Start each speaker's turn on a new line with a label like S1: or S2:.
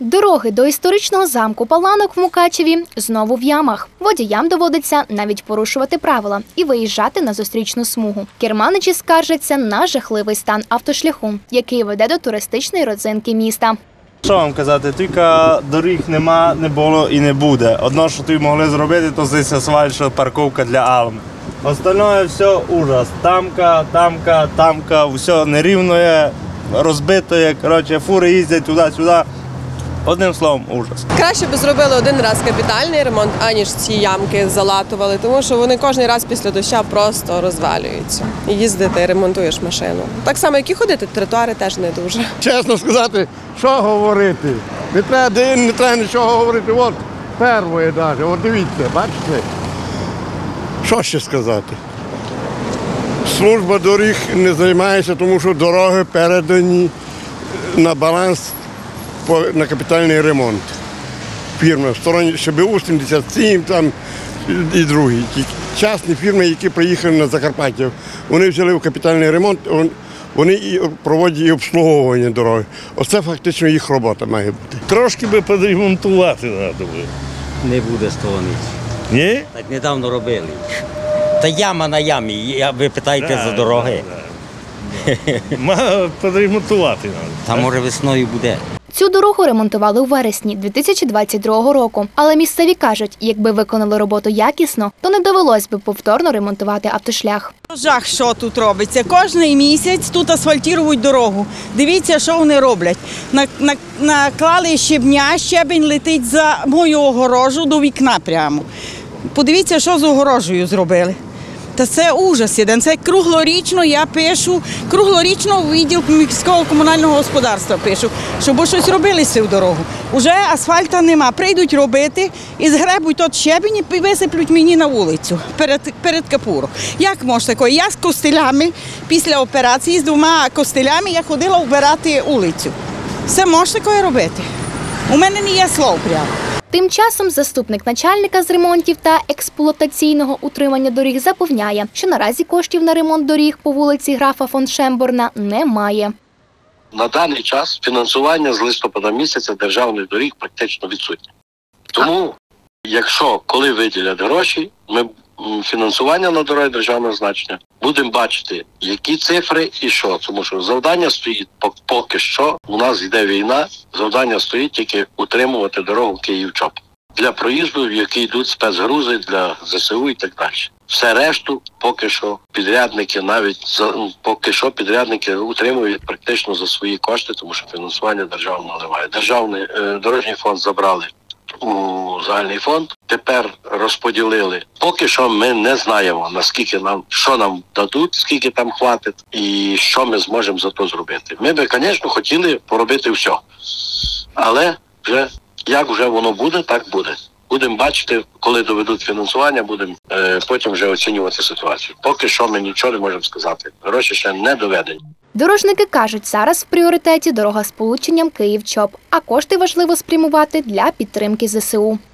S1: Дороги до історичного замку Паланок в Мукачеві знову в ямах. Водіям доводиться навіть порушувати правила і виїжджати на зустрічну смугу. Керманичі скаржаться на жахливий стан автошляху, який веде до туристичної родзинки міста.
S2: Що вам казати, тільки доріг нема, не було і не буде. Одно, що тут могли зробити, то здесь асфальт, що парковка для Алм. Остальное все ужас. Тамка, все нерівно є, розбито є, коротше, фури їздять туди-сюди. Одним словом, ужас.
S3: Краще б зробили один раз капітальний ремонт, аніж ці ямки залатували, тому що вони кожен раз після дощу просто розвалюються. І їздити, і ремонтуєш машину. Так само, як і ходити, тротуари теж не дуже.
S4: Чесно сказати, що говорити? Не треба нічого говорити. От перше навіть, от дивіться, бачите? Що ще сказати? Служба доріг не займається, тому що дороги передані на баланс на капітальний ремонт. Фірми в стороні ШБУ 77 там і другі. Частні фірми, які приїхали на Закарпаття, вони взяли в капітальний ремонт, вони і проводять і обслуговування дороги. Оце фактично їх робота має бути.
S5: Трошки би підремонтувати треба було.
S6: Не буде з того ніч.
S5: Ні?
S6: Так недавно робили. Та яма на ямі, ви питаєте за дороги.
S5: Має підремонтувати треба.
S6: Та може весною буде.
S1: Цю дорогу ремонтували у вересні 2022 року. Але місцеві кажуть, якби виконали роботу якісно, то не довелось би повторно ремонтувати автошлях.
S7: Жах, що тут робиться. Кожний місяць тут асфальтують дорогу. Дивіться, що вони роблять. Наклали щебня, щебень летить за мою огорожу до вікна прямо. Подивіться, що з огорожею зробили. Та це ужас один. Це круглорічно я пишу, круглорічно в відділ міського комунального господарства пишу, щоб щось робили з цю дорогу. Уже асфальту нема. Прийдуть робити і згребуть тот щебінь і висиплють мені на вулицю перед капуром. Як може таке? Я з костилями після операції, з 2 костилями я ходила вбирати вулицю. Все може таке робити. У мене не є слов прямо.
S1: Тим часом заступник начальника з ремонтів та експлуатаційного утримання доріг запевняє, що наразі коштів на ремонт доріг по вулиці графа фон Шемборна немає.
S8: На даний час фінансування з листопада місяця державних доріг практично відсутнє. Тому, коли виділять гроші, ми фінансування на дороги державного значення будемо бачити, які цифри і що. Тому що завдання стоїть поки що, у нас йде війна, завдання стоїть тільки утримувати дорогу Київ-Чоп. Для проїзду, в який йдуть спецгрузи для ЗСУ і так далі. Все решту поки що підрядники утримують практично за свої кошти, тому що фінансування держава наливає. Державний дорожній фонд забрали у загальний фонд, тепер розподілили. Поки що ми не знаємо, що нам дадуть, скільки там хватить і що ми зможемо за то зробити. Ми би, звісно, хотіли поробити все. Але як вже воно буде, так буде. Будемо бачити, коли доведуть фінансування, будемо потім вже оцінювати ситуацію. Поки що ми нічого не можемо сказати. Гроші ще не доведені.
S1: Дорожники кажуть, зараз в пріоритеті дорога з сполученням Київ-Чоп, а кошти важливо спрямувати для підтримки ЗСУ.